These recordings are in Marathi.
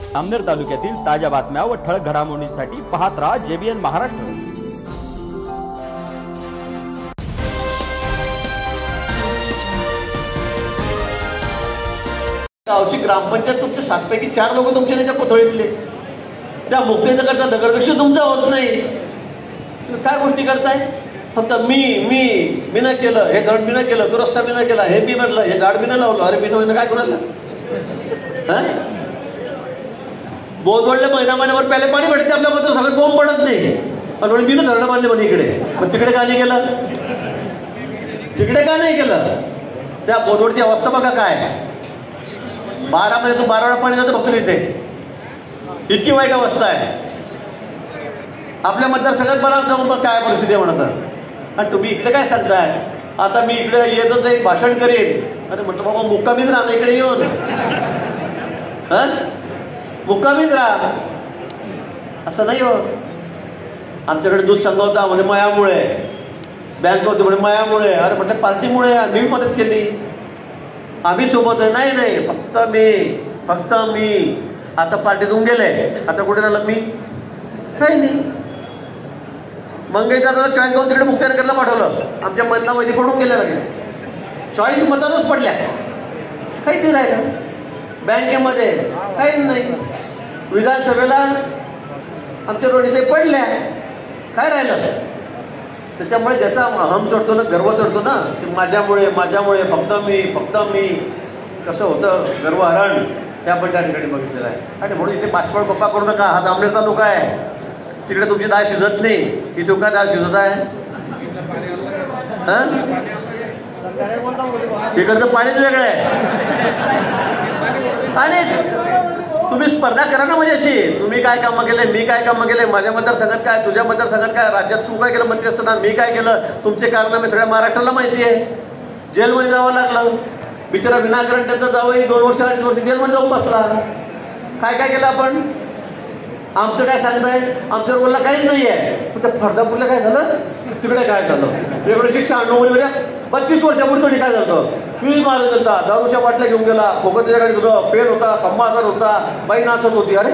अमनेर तालुक्यातील ताज्या बातम्या व ठळक घडामोडींसाठी पाहत राहा JBN महाराष्ट्र। गावची ग्रामपंचायत तुमच्या 7 पैकी 4 लोक तुमच्या त्याच्या कोथळीतले, त्या मुक्तेनगरचा नगराध्यक्ष तुमचा होत नाही। काय गोष्टी करताय? फक्त मी नाही केलं, हे धड मी नाही केलं, तो रस्ता मी नाही केला, हे मी म्हटलं, हे झाड मी नाही लावलं, अरे मी नाही काय कोणाला बोधवडले महिन्यावर प्याले पाणी भेटते आपल्या मात्र सगळं बोंब पडत नाही, आणि मी धरणं बांधले म्हणे इकडे, मग तिकडे का नाही केलं? तिकडे का नाही केलं? त्या बोधवडची अवस्था बघा काय, 12 मध्ये तू 12 वेळा पाणी जातं फक्त इथे, इतकी वाईट अवस्था आहे आपल्या मतदारसंघात। बघा काय परिस्थिती आहे म्हणतात, आणि तुम्ही इकडे काय सांगताय? आता मी इकडे येतच एक भाषण करेन, अरे म्हटलं बाबा मुक्कामीच राहा इकडे येऊन, मुक्कामीच राहा, असं नाही हो। आमच्याकडे दूध संघ होता म्हणे मयामुळे, बँक होती म्हणे मयामुळे, अरे म्हटलं पार्टीमुळे, आम्ही मदत केली, आम्ही सोबत आहे, नाही फक्त मी आता पार्टीतून गेले, आता कुठे राहिलं मी? काही नाही। मंगेशदादाला 40 गाव तिकडे मुक्तानगरला पाठवलं, आमच्या मधला वैदी पडून गेल्या लागेल, 40 मतातच पडल्या, काही नाही राहिलं। बँकेमध्ये काही नाही, विधानसभेला आमच्या रोडी ते पडल्या, काय राहिलं? त्याच्यामुळे ज्याचा अहम चढतो ना, गर्व चढतो ना, की माझ्यामुळे फक्त मी कसं होतं गर्वहरण, त्या पण त्या ठिकाणी बघितलेलं आहे। आणि म्हणून इथे पासपोर्ट पप्पा करू नका, हा जामनेर तालुका आहे, तिकडे तुमची डाळ शिजत नाही, इथे काय डाळ शिजत आहे? इकडचं पाणीच वेगळं आहे। आणि तुम्ही स्पर्धा करा ना माझ्याशी, तुम्ही काय कामं केले, मी काय कामं केले, माझ्या मतदारसंघात काय, तुझ्या मतदारसंघात काय, राज्यात तू काय केलं मंत्री असताना, मी काय केलं, तुमचे कारनामे सगळ्या महाराष्ट्राला माहिती आहे। जेलमध्ये जावं लागलं, बिचारा विनाकारण त्यांचा जावंही 2 वर्ष 2.5 वर्ष जेलमध्ये जाऊन बसला। काय काय केलं आपण? आमचं काय सांगताय? आमच्या रोडला काहीच नाही आहे, पण त्या फरदापूरला काय झालं, तिकडे काय झालं? 1996 मध्ये 32 वर्षापूर्वी काय झालं? पिल मारत होता, दारूच्या बाटल्या घेऊन गेला, खोकत त्याच्या गाडीत होतं, पेन होता, खंबा आजार होता, बाई नाचत होती। अरे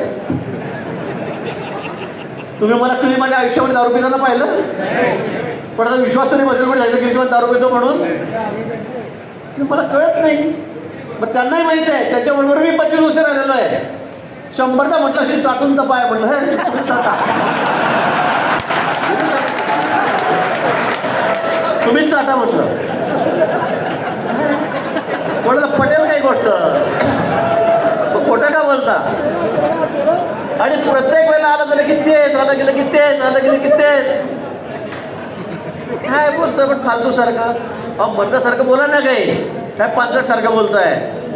तुम्ही माझ्या आयुष्यामध्ये दारू पिताना पाहिलं? पण आता विश्वास तरी बसेल पण झालं की दारू पितो म्हणून, मला कळत नाही। मग त्यांनाही माहित आहे, त्याच्याबरोबर मी 25 वर्ष राहिलेलो आहे। 100दा म्हटलं असेल चाटून तपाय, म्हटलं हे तुम्हीच चाटा म्हटलं, कोणाला पटेल काही गोष्ट, खोटं का बोलता? आणि प्रत्येक वेळेला आलं झालं की तेच, आलं गेलं की तेच, आलं गेलं की तेच, काय बोलतोय पण फालतू सारखं, मर्दासारखं बोला ना, काही काय पांचट सारखं बोलताय,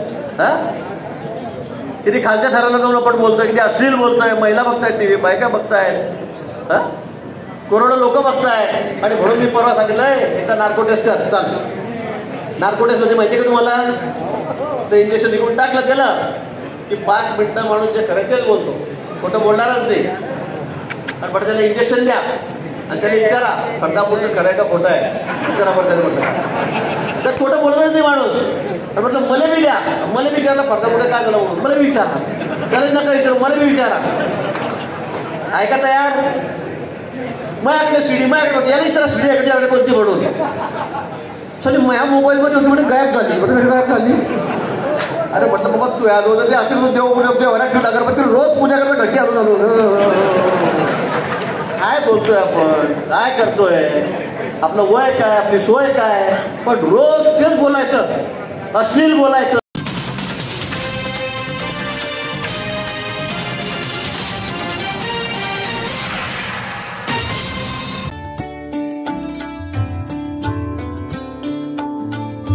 किती खालच्या थराला जाऊन आपण बोलतोय, किती अश्लील बोलतोय, महिला बघतायत टीव्ही, बायका बघतायत, करोडो लोक बघतायत। आणि म्हणून मी परवा सांगितलंय एकदा नार्को टेस्ट कर, चाल नार्को टेस्ट म्हणजे माहिती का तुम्हाला? ते इंजेक्शन निघून टाकलं त्याला की 5 मिनिटं माणूस जे खरं तेच बोलतो, खोटं बोलणारच नाही। आणि पण त्याला इंजेक्शन द्या आणि त्याला विचारा फरदापूरचं खरं आहे का खोटं आहे, विचारा बरं त्याला म्हटलं तर खोटं बोलणारच नाही माणूस। आणि म्हटलं मला बी द्या, मला विचारला फरदापूर काय झालं म्हणून, मला विचारा, त्याला नका विचारू, मला बी विचारा, ऐका तयार? माझ्याकडे सीडी, माझ्याकडे याला विचारा सीडी याकडे कोणती म्हणून, चल माझ्या मोबाईलमध्ये होती म्हणजे गायब झाली, गायब झाली। अरे म्हटलं बाबा तू या दोन असेल तो देवरा ठेवला अगरबत्ती रोज पूजा करता घट्टी आणून आणून, काय बोलतोय आपण, काय करतोय, आपलं वय काय, आपली सोय काय, पण रोज तेच बोलायचं, अश्लील बोलायचं,